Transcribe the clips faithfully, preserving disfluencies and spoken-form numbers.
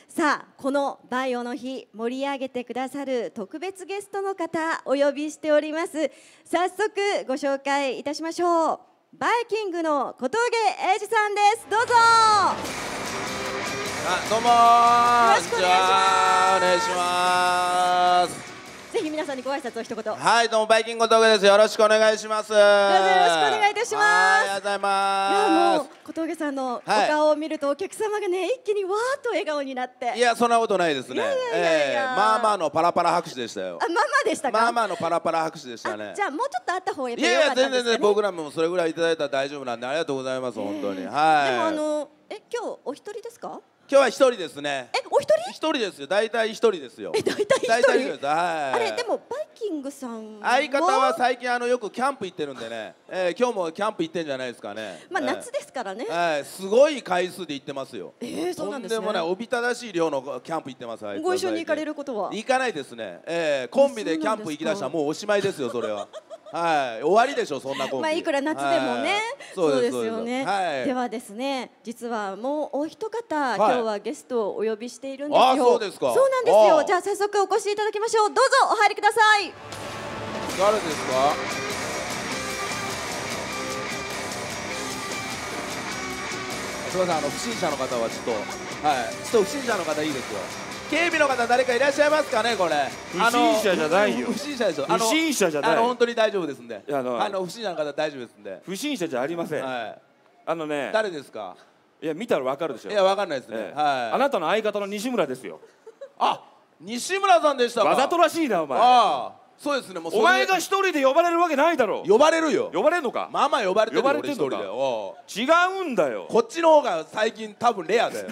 さあこのバイオの日盛り上げてくださる特別ゲストの方お呼びしております。早速ご紹介いたしましょう。バイキングの小峠英二さんです。どうぞ。 あ、どうもー。 よろしくお願いします。 お願いします。 ぜひ皆さんにご挨拶を一言。 はい、どうもバイキング小峠です。よろしくお願いします。どうぞよろしくお願いいたします。 ありがとうございます。 いやもう小峠さんのお顔を見るとお客様がね一気にわーっと笑顔になって。 いやそんなことないですね。 いやいやいやいや、 えー、まあまあのパラパラ拍手でしたよ。 あ、まあまあでしたか。 まあまあのパラパラ拍手でしたね。 じゃあもうちょっとあった方がやっぱいやいやり良かったんですかね。 全然全然僕らもそれぐらいいただいたら大丈夫なんでありがとうございます、えー、本当に。はい。でもあのえ今日お一人ですか。 今日は一人ですね。 え、お一人？ 一人ですよ。大体一人ですよ。 え、大体一人。 大体一人です。はい。 あれでもバイキングさんは相方は最近あのよくキャンプ行ってるんでね。えー、今日もキャンプ行ってんじゃないですかね。 まあ夏ですからね。 はい、すごい回数で行ってますよ。 えー、そうなんですね。 とんでもないおびただしい量のキャンプ行ってます。 ご一緒に行かれることは？ 行かないですね。えー、コンビでキャンプ行きだしたらもうおしまいですよそれは。はい、終わりでしょそんなコンビ。 まあいくら夏でもね。そうですよね。ではですね、実はもうお一方今日はゲストをお呼びしているんですよ。 あ、そうですか。 そうなんですよ。じゃあ早速お越しいただきましょう。どうぞお入りください。 誰ですか。すみません、あの不審者の方はちょっとはいちょっと不審者の方いいですよ。警備の方誰かいらっしゃいますかねこれ。 不審者じゃないよ。 不審者でしょ。 不審者じゃない。 あの本当に大丈夫ですんで。 あのあの不審者の方大丈夫ですんで。 不審者じゃありません。はい。あのね。 誰ですか。 いや見たらわかるでしょ。 いやわかんないですね。はい。 あなたの相方の西村ですよ。 あ、西村さんでしたか。 わざとらしいなお前。 ああ、そうですね。もうお前が一人で呼ばれるわけないだろ。 呼ばれるよ。 呼ばれるのか。 まあまあ呼ばれてる。 呼ばれてるのか。違うんだよ。 こっちの方が最近多分レアだよ。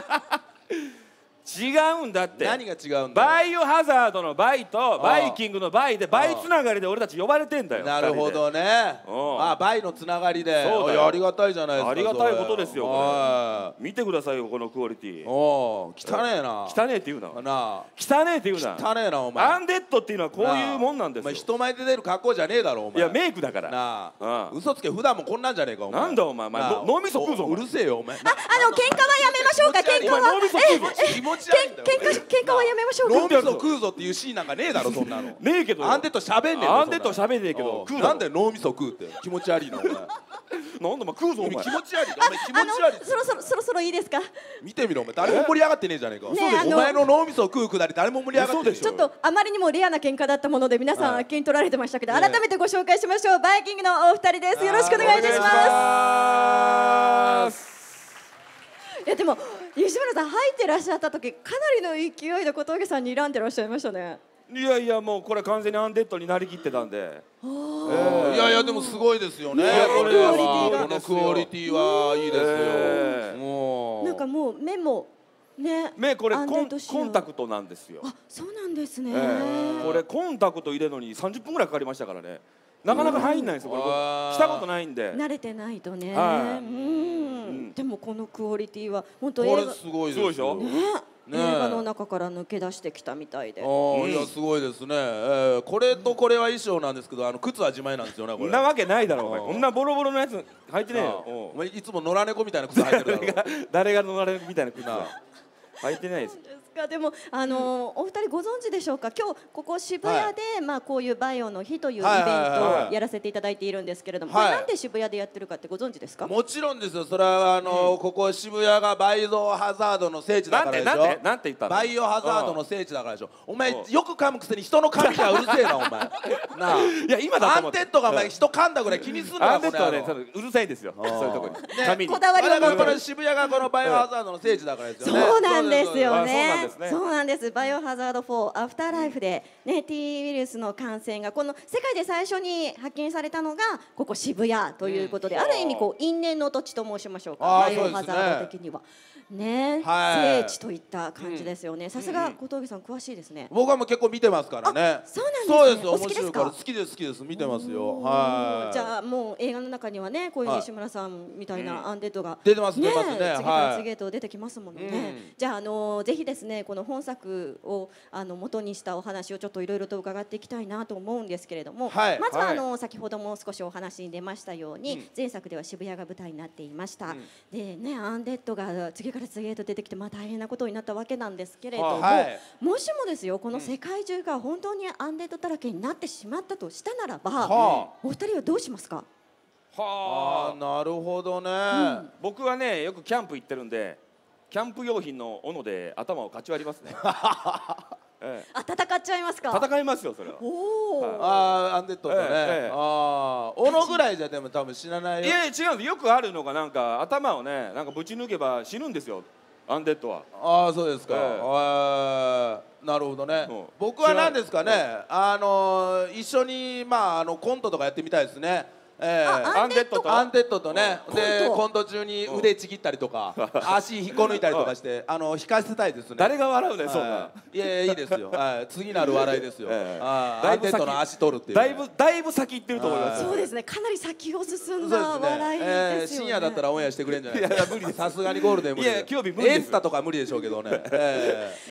違うんだって。 何が違うんだ。 バイオハザードのバイとバイキングのバイでバイつながりで俺たち呼ばれてんだよ。 なるほどね。あ、バイのつながりで。 そうだよ。 ありがたいじゃないですか。 ありがたいことですよ。見てくださいよこのクオリティ。 おお、汚ねえな。 汚ねえって言うな。 な。 汚ねえって言うな。 汚ねえなお前。 アンデッドっていうのはこういうもんなんですよ。 人前で出る格好じゃねえだろお前。 いやメイクだから。 なあ。嘘つけ普段もこんなんじゃねえかお前。 なんだお前。脳みそ食うぞ。 うるせえよお前。 あ、あの喧嘩はやめましょうか。喧嘩は。 脳みそ食うぞ。 気持ち悪いんだよ。 喧嘩喧嘩はやめましょうか。 脳みそ食うぞっていうシーンなんかねえだろそんなの。 ねえけど。 アンデッド喋んねえ。 アンデッド喋んねえけど。 なんで脳みそ食うって気持ち悪いなお前。 なんだお前食うぞお前。 気持ち悪い。お前気持ち悪い。 そろそろそろそろいいですか。 見てみろお前誰も盛り上がってねえじゃねえか。お前の脳みそ食うくだり誰も盛り上がってねえ。 ちょっとあまりにもレアな喧嘩だったもので皆さんあっけに取られてましたけど、改めてご紹介しましょう。バイキングのお二人です。よろしくお願いいたします。いやでも西村さん入ってらっしゃった時かなりの勢いで小峠さんに睨んでらっしゃいましたね。 いやいやもうこれ完全にアンデッドになりきってたんで。 いやいやでもすごいですよね。このクオリティはいいですよ。 なんかもう目もね。 目これコンタクトなんですよ。 あ、そうなんですね。 これコンタクト入れるのにさんじゅっぷんぐらいかかりましたからね。なかなか入んないんですよこれ。したことないんで。 慣れてないとね。うん。でもこのクオリティは本当映画。 これすごいでしょ。 ね。映画の中から抜け出してきたみたいで。 ああ、いやすごいですね。これとこれは衣装なんですけど、あの靴は自前なんですよねこれ。 なわけないだろお前。こんなボロボロのやつ履いてねえよ。 お前いつも野良猫みたいな靴履いてるだろ。 誰が野良猫みたいな靴履いてないです。 でもあのお二人ご存知でしょうか。今日ここ渋谷でまあこういうバイオの日というイベントをやらせていただいているんですけれども、これなんで渋谷でやってるかってご存知ですか。 もちろんですよ。それはあのここ渋谷がバイオハザードの聖地だからでしょ。 なんてなんて言ったの。 バイオハザードの聖地だからでしょ。お前よく噛むくせに人の噛みがうるせえなお前。なあ。いや今だアンテッドがお前人噛んだぐらい気にすんな。 アンテッドはねうるさいですよ。そういうとこに。 こだわりはこれ渋谷がこのバイオハザードの聖地だからですよね。 そうなんですよね。そうなんです。バイオハザードフォーアフターライフで、ね、T ウイルスの感染がこの世界で最初に発見されたのがここ渋谷ということで、うん、ある意味こう因縁の土地と申しましょうか。バイオハザード的にはね、聖地といった感じですよね。さすが小峠さん詳しいですね。 僕はもう結構見てますからね。 そうなんですね。 そうです。面白いから好きです好きです見てますよ。はい。 じゃあもう映画の中にはねこういう西村さんみたいなアンデッドが出てます出ますね。 次から次へと出てきますもんね。じゃああのぜひですねねこの本作をあの元にしたお話をちょっといろいろと伺っていきたいなと思うんですけれども、 はい、 まずはあの、 は先ほども少しお話に出ましたように、うん、前作では渋谷が舞台になっていました、うん、でねアンデッドが次から次へと出てきて、まあ、大変なことになったわけなんですけれども、はい、もしもですよこの世界中が本当にアンデッドだらけになってしまったとしたならば、はあ、お二人はどうしますか？ はあ、なるほどね、うん、 僕はねよくキャンプ行ってるんでキャンプ用品の斧で頭をかち割りますね。 ええ、あ、戦っちゃいますか？ 戦いますよそれは。 おお、はい、ああ、アンデッドとね、ええ、ああ、斧ぐらいじゃでも多分死なないよ。 いやいや違うんです。よくあるのがなんか頭をねなんかぶち抜けば死ぬんですよ。アンデッドは。 ああ、そうですか。ええ、あなるほどね。うん、僕は何ですかね、あの一緒にまああのコントとかやってみたいですね。えー、 アンデッドとアンデッドとね、でコント中に腕ちぎったりとか足引っこ抜いたりとかしてあの引かせたいですね。 誰が笑うねそんな。 いやいいですよ。次なる笑いですよ。アンデッドの足取るっていう。 だいぶだいぶ先行ってると思います。 そうですね。かなり先を進んだ笑いですよね。 深夜だったらオンエアしてくれんじゃないですか。いや無理です。さすがにゴールデン無理。 いや興味無理です。 エンタとか無理でしょうけどね。